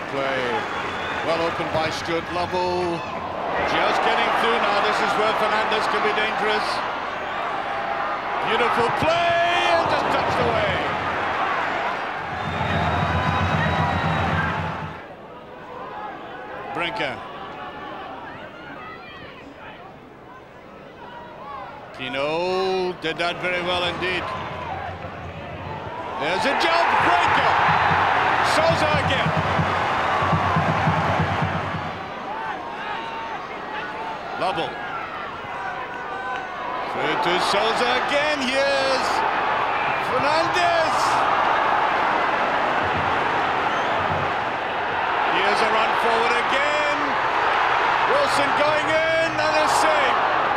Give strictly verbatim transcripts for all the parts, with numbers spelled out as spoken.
play. Well opened by Stuart Lovell. Just getting through now. This is where Fernandez can be dangerous. Beautiful play and just touched away. Brinker. Pino did that very well indeed. There's a jump, Brinker. Souza again. Lovell. Through to Souza again. Here's Fernandez. Here's a run forward again. Wilson going in and a save.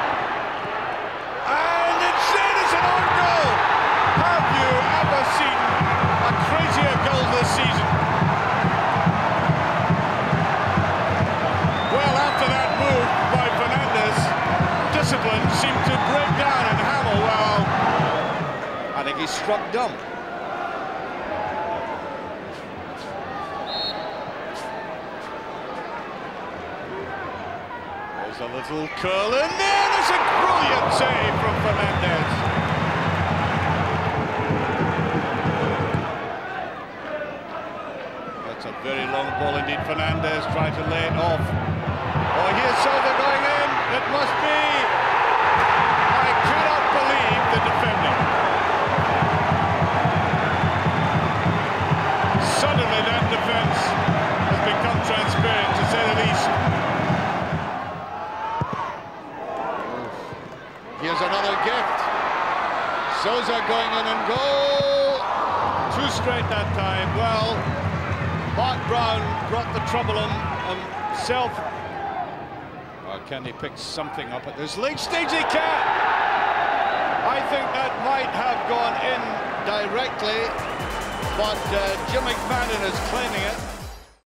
And it's in, it's an own goal. Have you ever seen a crazier goal this season? Well, after that move by Fernandez, discipline seemed to break down and Hamill, well, I think he struck dumb. There's a little curl in there. There's a brilliant save from Fernandez. That's a very long ball indeed. Fernandez trying to lay it off. Oh, here's Souza going in. It must be. I cannot believe the defending. Suddenly that defense has become transparent, to say the least. Here's another gift. Souza going in and goal. Two straight that time. Well, Mark Brown brought the trouble on himself. Well, can he pick something up at this late stage? He can. I think that might have gone in directly, but uh, Jim McMahon is claiming it.